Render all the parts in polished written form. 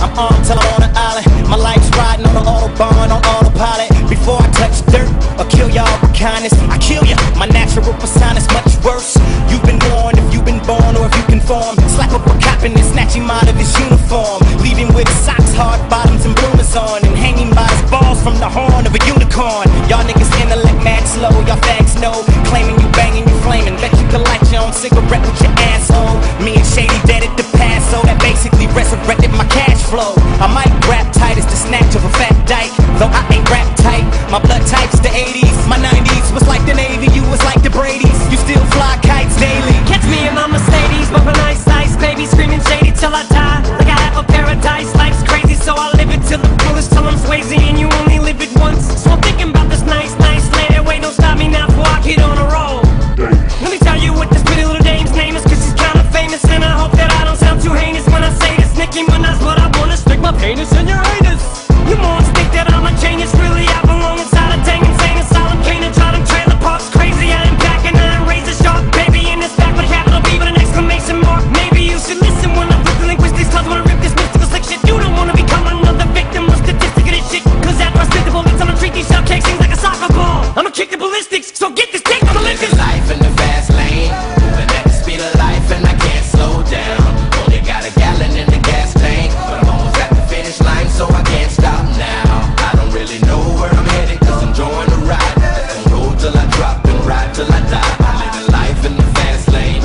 my arm till I'm on an island. My life's riding on an autobahn, on autopilot. Before I touch dirt or kill y'all with kindness, I kill ya. My natural persona's much worse. You've been warned if you've been born or if you conform. Slap up a cop and then snatch him out of his uniform, leave him with socks, hard bottoms, and bloomers on, and hanging by his balls from the horn of a unicorn. Y'all niggas intellect mad slow, y'all fags know. Claiming you banging, you flaming. Bet you can light your own cigarette with your asshole. Me and Shady dead at the past, so that basically resurrected my cash flow. I might rap tight as the snatch of a fat dyke, though I ain't rap tight. My blood type's the 80s, my 90s was like the Navy, you was like the Brady's. You still fly kites daily. Catch me in my Mercedes, bumping ice, ice, baby, screaming Shady till I die. Like I have a paradise, life's crazy, so I live it till the fullest, till I'm Swayze, and you only live it once. So I'm thinking about this nice, nice lady. Wait, don't stop me now before I get on a roll. Let me tell you what this pretty little dame's name is, cause she's kinda famous, and I hope that I don't sound too heinous when I say this. Nicki Minaj, but I wanna stick my penis in your anus. You morons think that I'm a genius, really I belong inside a dang insane asylum. Can't enjoy them trailer parks crazy, I ain't packing, I ain't razor sharp. Baby in this back with a capital B with an exclamation mark. Maybe you should listen when I relinquish these cause when I rip this mystical slick shit. You don't wanna become another victim or statistic of this shit, cause after I spit the bullets I'ma treat these shell cakes things like a soccer ball. I'ma kick the ballistics, so get this dick, I'ma live this life in the fast lane, moving at the speed of life and I can't slow down. Only got a gallon in the gas tank, but I'm almost at the finish line, so I can't stop now. I don't really know where I'm headed, cause I'm enjoying the ride. Let them roll till I drop and ride till I die. I'm living life in the fast lane,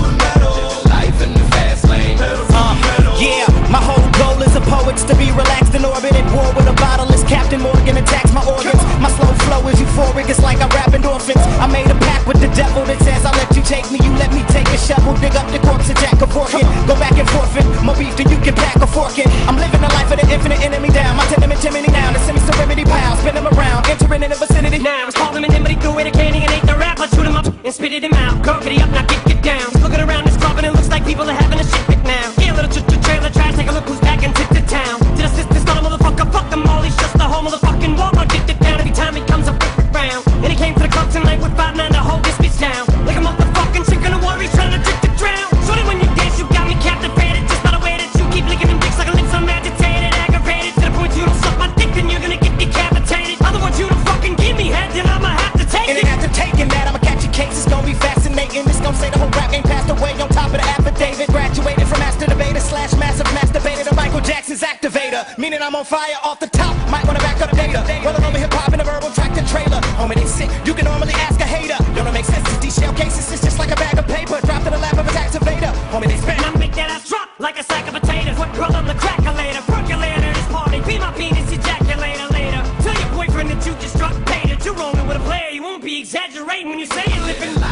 living life in the fast lane. Yeah, my whole goal as a poet's to be relaxed in orbit at war with a bottle as Captain Morgan attacks my organs. My slow flow is euphoric, it's like I rap endorphins. I made a pact with the devil that says I'll let you take me, you let me take a shovel, dig up the corpse of Jack Kevorkian. Go back and forfeit, more beef than you can pack a fork in. I'm living the life of the infinite enemy down, my tenement chimney now, the semi-serenity pile, spin them around, entering in the vicinity. now. It's called him an enmity, threw away the candy and ate the rap. I chewed him up and spitted him out. Gurkity up, now get down. He's looking around this club and it looks like people are having a shit pick now. Yeah, little trailer trash, take a look who's back and the town. Did I this not a motherfucker? Fuck them all, he's just the whole motherfucking wall. I'll get it down every time he comes up round. And he came to the club tonight with 5'9" to hold this bitch down. Like a motherfucking chicken of worries trying to drink to drown. Shorty, when you dance, you got me captivated. Just by the way that you keep licking them dicks like a lips, I'm agitated, aggravated. To the point you don't suck my dick, then you're gonna get decapitated. Other words, you don't fucking give me head, then I'ma have to take it. And after taking that, I'ma catch a case, it's gonna be fascinating. It's gonna say the whole rap game passed away on top of the affidavit. Graduated from master debater / massive masturbator to Michael Jackson's activator. Meaning I'm on fire off the top, might wanna back up the data. Rolling over hip-hop in a verbal tractor trailer. Homie, they sick, you can normally ask a hater. Don't it make sense, these shell cases, it's just like a bag of paper dropped in the lap of a tax evader. Homie, they spin. And I make that ass drop like a sack of potatoes. What girl on the crackulator, percolator, this party, be my penis ejaculator later. Tell your boyfriend that you just struck paid, that you're rolling with a player. You won't be exaggerating when you say you're living